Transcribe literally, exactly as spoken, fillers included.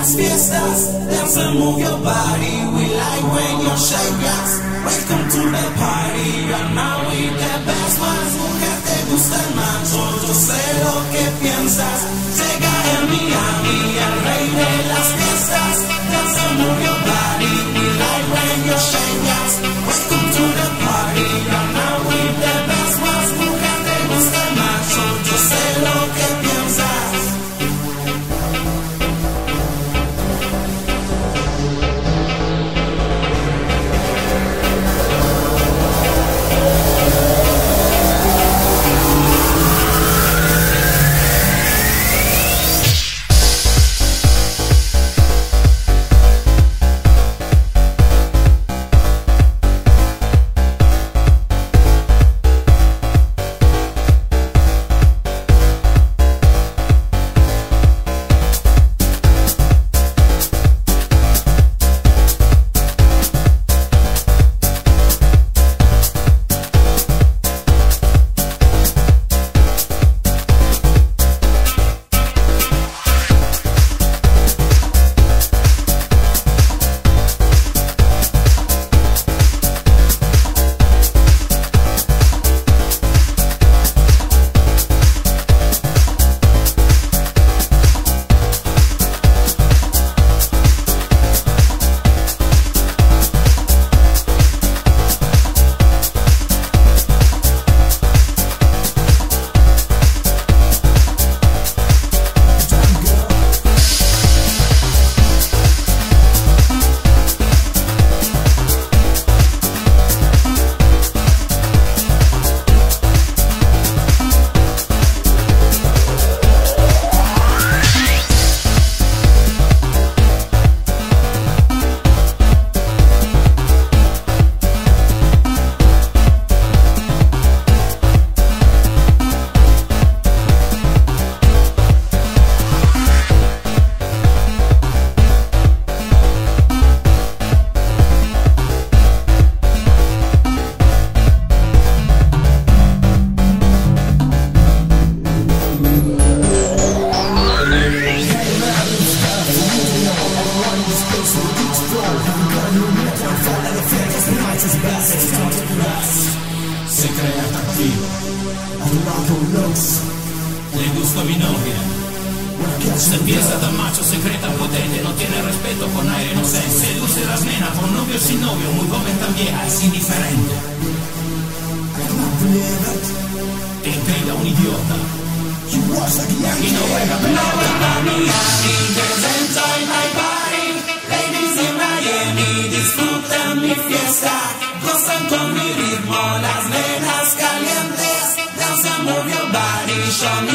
las fiestas. Dance and move your body, we like when you shake us. Welcome to the party, you're now with the best ones. Mujer, te gusta el macho, yo sé lo que piensas. Llega en Miami, el rey de las fiestas. Dance and move your body, we like when you shake us. Welcome to the party, you're now with the best ones. Mujer, te gusta el macho, yo sé lo que piensas. Se cree atractivo, le gusta mi novia. Se piensa tan macho, se cree tan potente, no tiene respeto con aire inocente. Seduce las nenas con novio sin novio, muy joven tan vieja, es indiferente. Te intriga un idiota y no juega pelota. Miami, presenta en my party. Ladies in Miami, disfrutan mi fiesta. Gozan con mi ritmo, las nenas calientes. Dance and move your body, show me